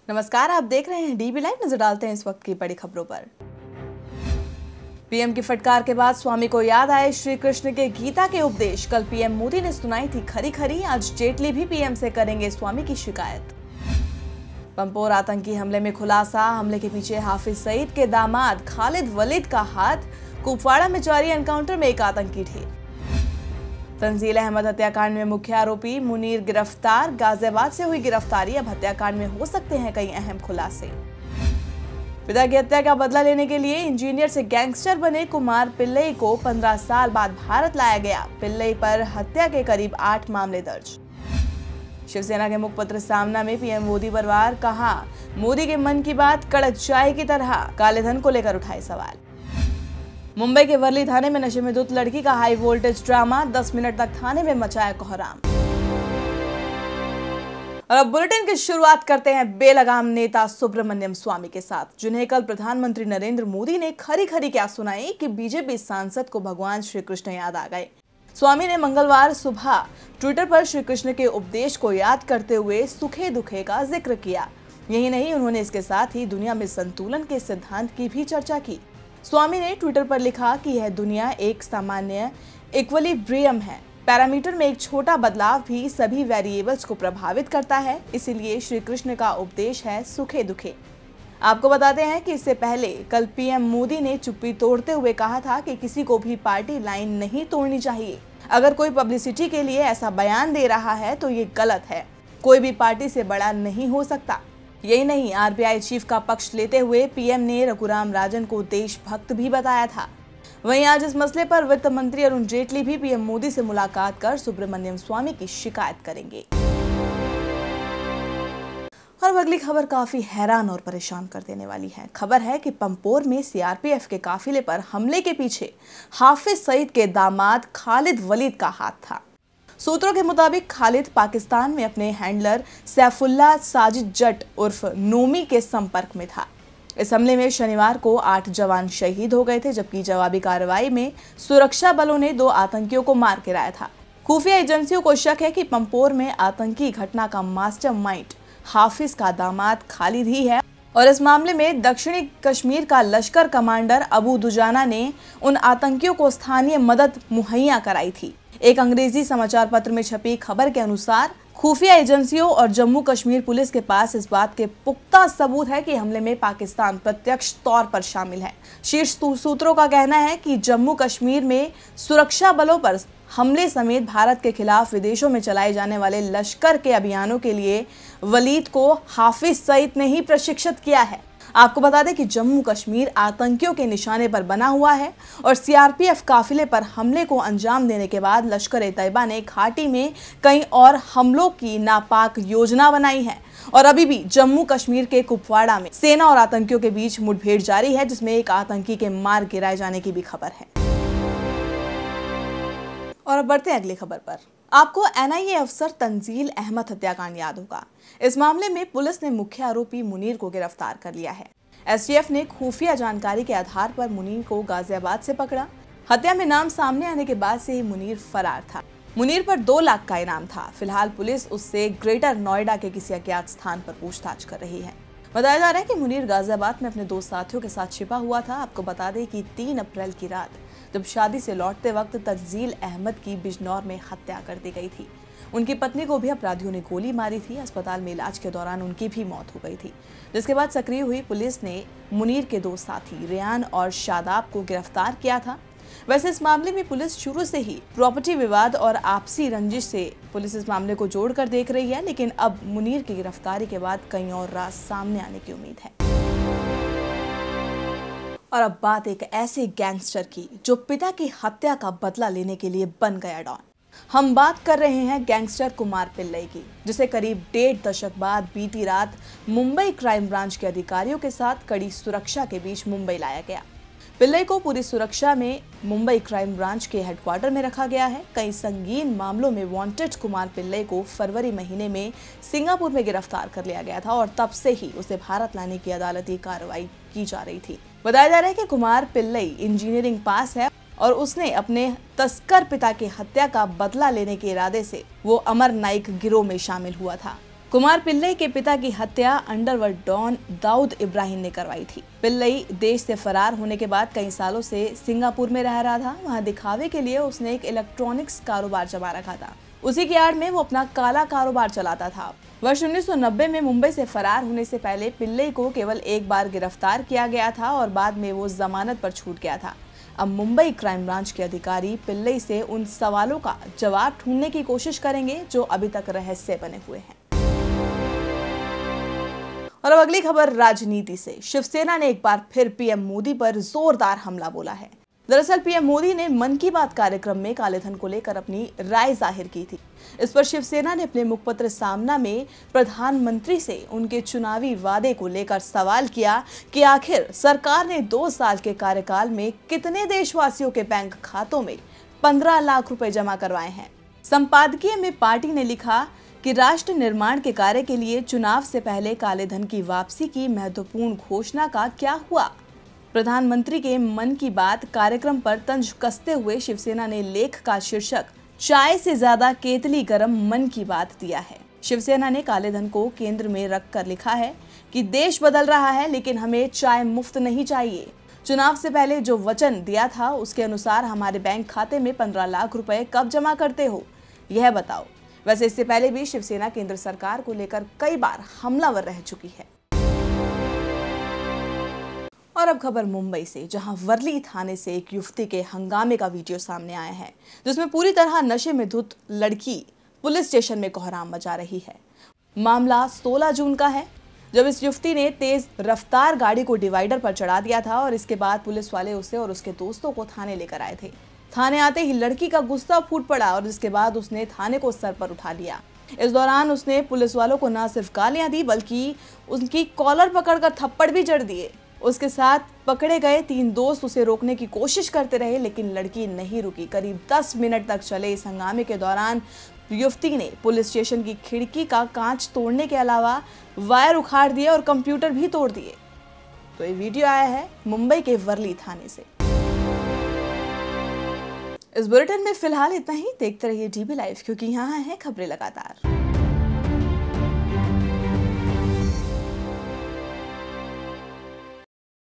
नमस्कार, आप देख रहे हैं डीबी लाइव। नजर डालते हैं इस वक्त की बड़ी खबरों पर। पीएम की फटकार के बाद स्वामी को याद आए श्री कृष्ण के गीता के उपदेश। कल पीएम मोदी ने सुनाई थी खरी खरी, आज जेटली भी पीएम से करेंगे स्वामी की शिकायत। पंपोर आतंकी हमले में खुलासा, हमले के पीछे हाफिज सईद के दामाद खालिद वलीद का हाथ। कुपवाड़ा में जारी एनकाउंटर में एक आतंकी ढेर। तंजील अहमद हत्याकांड में मुख्य आरोपी मुनीर गिरफ्तार, गाजियाबाद से हुई गिरफ्तारी। अब हत्याकांड में हो सकते हैं कई अहम खुलासे। पिता की हत्या का बदला लेने के लिए इंजीनियर से गैंगस्टर बने कुमार पिल्लई को 15 साल बाद भारत लाया गया। पिल्लई पर हत्या के करीब 8 मामले दर्ज। शिवसेना के मुखपत्र सामना में पीएम मोदी परिवार, कहा मोदी के मन की बात कड़क चाय की तरह। काले धन को लेकर उठाए सवाल। मुंबई के वर्ली थाने में नशे में धुत लड़की का हाई वोल्टेज ड्रामा, 10 मिनट तक थाने में मचाया कोहराम। और अब बुलेटिन की शुरुआत करते हैं बेलगाम नेता सुब्रमण्यम स्वामी के साथ, जिन्हें कल प्रधानमंत्री नरेंद्र मोदी ने खरी खरी क्या सुनाई कि बीजेपी सांसद को भगवान श्री कृष्ण याद आ गए। स्वामी ने मंगलवार सुबह ट्विटर पर श्री कृष्ण के उपदेश को याद करते हुए सुखे दुखे का जिक्र किया। यही नहीं, उन्होंने इसके साथ ही दुनिया में संतुलन के सिद्धांत की भी चर्चा की। स्वामी ने ट्विटर पर लिखा कि यह दुनिया एक सामान्य इक्विलिब्रियम है। पैरामीटर में एक छोटा बदलाव भी सभी वेरिएबल्स को प्रभावित करता है, इसीलिए श्री कृष्ण का उपदेश है सुखे दुखे। आपको बताते हैं कि इससे पहले कल पीएम मोदी ने चुप्पी तोड़ते हुए कहा था कि किसी को भी पार्टी लाइन नहीं तोड़नी चाहिए। अगर कोई पब्लिसिटी के लिए ऐसा बयान दे रहा है तो ये गलत है। कोई भी पार्टी से बड़ा नहीं हो सकता। यही नहीं, आरबीआई चीफ का पक्ष लेते हुए पीएम ने रघुराम राजन को देशभक्त भी बताया था। वहीं आज इस मसले पर वित्त मंत्री अरुण जेटली भी पीएम मोदी से मुलाकात कर सुब्रमण्यम स्वामी की शिकायत करेंगे। और अगली खबर काफी हैरान और परेशान कर देने वाली है। खबर है कि पंपोर में सीआरपीएफ के काफिले पर हमले के पीछे हाफिज सईद के दामाद खालिद वलीद का हाथ था। सूत्रों के मुताबिक खालिद पाकिस्तान में अपने हैंडलर सैफुल्लाह साजिद जट उर्फ नोमी के संपर्क में था। इस हमले में शनिवार को 8 जवान शहीद हो गए थे, जबकि जवाबी कार्रवाई में सुरक्षा बलों ने 2 आतंकियों को मार गिराया था। खुफिया एजेंसियों को शक है कि पंपोर में आतंकी घटना का मास्टरमाइंड हाफिज का दामाद खालिद ही है और इस मामले में दक्षिणी कश्मीर का लश्कर कमांडर अबू दुजाना ने उन आतंकियों को स्थानीय मदद मुहैया कराई थी। एक अंग्रेजी समाचार पत्र में छपी खबर के अनुसार खुफिया एजेंसियों और जम्मू कश्मीर पुलिस के पास इस बात के पुख्ता सबूत है कि हमले में पाकिस्तान प्रत्यक्ष तौर पर शामिल है। शीर्ष सूत्रों का कहना है कि जम्मू कश्मीर में सुरक्षा बलों पर हमले समेत भारत के खिलाफ विदेशों में चलाए जाने वाले लश्कर के अभियानों के लिए वलीद को हाफिज सईद ने ही प्रशिक्षित किया है। आपको बता दें कि जम्मू कश्मीर आतंकियों के निशाने पर बना हुआ है और सीआरपीएफ काफिले पर हमले को अंजाम देने के बाद लश्कर-ए-तैयबा ने घाटी में कई और हमलों की नापाक योजना बनाई है। और अभी भी जम्मू कश्मीर के कुपवाड़ा में सेना और आतंकियों के बीच मुठभेड़ जारी है, जिसमें एक आतंकी के मार गिराए जाने की भी खबर है। और अब बढ़ते हैं अगली खबर पर। आपको एनआईए अफसर तंजील अहमद हत्याकांड याद होगा। इस मामले में पुलिस ने मुख्य आरोपी मुनीर को गिरफ्तार कर लिया है। एसटीएफ ने खुफिया जानकारी के आधार पर मुनीर को गाजियाबाद से पकड़ा। हत्या में नाम सामने आने के बाद से ही मुनीर फरार था। मुनीर पर 2 लाख का इनाम था। फिलहाल पुलिस उससे ग्रेटर नोएडा के किसी अज्ञात स्थान पर पूछताछ कर रही है। बताया जा रहा है कि मुनीर गाजियाबाद में अपने 2 साथियों के साथ छिपा हुआ था। आपको बता दें कि 3 अप्रैल की रात जब शादी से लौटते वक्त तंजील अहमद की बिजनौर में हत्या कर दी गई थी। उनकी पत्नी को भी अपराधियों ने गोली मारी थी। अस्पताल में इलाज के दौरान उनकी भी मौत हो गई थी, जिसके बाद सक्रिय हुई पुलिस ने मुनीर के 2 साथी रेयान और शादाब को गिरफ्तार किया था। वैसे इस मामले में पुलिस शुरू से ही प्रॉपर्टी विवाद और आपसी रंजिश से पुलिस इस मामले को जोड़कर देख रही है, लेकिन अब मुनीर की गिरफ्तारी के बाद कई और राज सामने आने की उम्मीद है। और अब बात एक ऐसे गैंगस्टर की जो पिता की हत्या का बदला लेने के लिए बन गया डॉन। हम बात कर रहे हैं गैंगस्टर कुमार पिल्लई की, जिसे करीब 1.5 दशक बाद बीती रात मुंबई क्राइम ब्रांच के अधिकारियों के साथ कड़ी सुरक्षा के बीच मुंबई लाया गया। पिल्लई को पूरी सुरक्षा में मुंबई क्राइम ब्रांच के हेडक्वार्टर में रखा गया है। कई संगीन मामलों में वांटेड कुमार पिल्लई को फरवरी महीने में सिंगापुर में गिरफ्तार कर लिया गया था और तब से ही उसे भारत लाने की अदालती कार्रवाई की जा रही थी। बताया जा रहा है कि कुमार पिल्लई इंजीनियरिंग पास है और उसने अपने तस्कर पिता की हत्या का बदला लेने के इरादे से वो अमर नाइक गिरोह में शामिल हुआ था। कुमार पिल्लई के पिता की हत्या अंडरवर्ल्ड डॉन दाऊद इब्राहिम ने करवाई थी। पिल्लई देश से फरार होने के बाद कई सालों से सिंगापुर में रह रहा था। वहां दिखावे के लिए उसने एक इलेक्ट्रॉनिक्स कारोबार जमा रखा था। उसी की आड़ में वो अपना काला कारोबार चलाता था। वर्ष 1990 में मुंबई से फरार होने से पहले पिल्लई को केवल एक बार गिरफ्तार किया गया था और बाद में वो जमानत पर छूट गया था। अब मुंबई क्राइम ब्रांच के अधिकारी पिल्लई से उन सवालों का जवाब ढूंढने की कोशिश करेंगे जो अभी तक रहस्य बने हुए हैं। और अब अगली खबर राजनीति से। शिवसेना ने एक बार फिर पीएम मोदी पर जोरदार हमला बोला है। दरअसल पीएम मोदी ने मन की बात कार्यक्रम में कालेधन को लेकर अपनी राय जाहिर की थी। इस पर शिवसेना ने अपने मुखपत्र सामना में प्रधानमंत्री से उनके चुनावी वादे को लेकर सवाल किया कि आखिर सरकार ने 2 साल के कार्यकाल में कितने देशवासियों के बैंक खातों में 15 लाख रुपए जमा करवाए हैं। संपादकीय में पार्टी ने लिखा कि राष्ट्र निर्माण के कार्य के लिए चुनाव से पहले कालेधन की वापसी की महत्वपूर्ण घोषणा का क्या हुआ। प्रधानमंत्री के मन की बात कार्यक्रम पर तंज कसते हुए शिवसेना ने लेख का शीर्षक चाय से ज्यादा केतली गरम मन की बात दिया है। शिवसेना ने कालेधन को केंद्र में रखकर लिखा है कि देश बदल रहा है लेकिन हमें चाय मुफ्त नहीं चाहिए। चुनाव से पहले जो वचन दिया था उसके अनुसार हमारे बैंक खाते में 15 लाख रुपए कब जमा करते हो, यह बताओ। वैसे इससे पहले भी शिवसेना केंद्र सरकार को लेकर कई बार हमलावर रह चुकी है। और अब खबर मुंबई से, जहां वर्ली थाने से एक युवती के हंगामे का वीडियो सामने आया है, जिसमें पूरी तरह नशे में धुत लड़की पुलिस स्टेशन में कोहराम मचा रही है। मामला 16 जून का है, जब इस युवती ने तेज रफ्तार गाड़ी को डिवाइडर पर चढ़ा दिया था और इसके बाद पुलिस वाले उसे और उसके दोस्तों को थाने लेकर आए थे। थाने आते ही लड़की का गुस्सा फूट पड़ा और इसके बाद उसने थाने को सर पर उठा लिया। इस दौरान उसने पुलिस वालों को न सिर्फ गालियां दी बल्कि उनकी कॉलर पकड़कर थप्पड़ भी जड़ दिए। उसके साथ पकड़े गए 3 दोस्त उसे रोकने की कोशिश करते रहे लेकिन लड़की नहीं रुकी। करीब 10 मिनट तक चले इस हंगामे के दौरान युवती ने पुलिस स्टेशन की खिड़की का कांच तोड़ने के अलावा वायर उखाड़ दिए और कंप्यूटर भी तोड़ दिए। तो ये वीडियो आया है मुंबई के वर्ली थाने से। इस बुलेटिन में फिलहाल इतना ही। देखते रहिए डीबी लाइव, क्योंकि यहाँ है खबरें लगातार।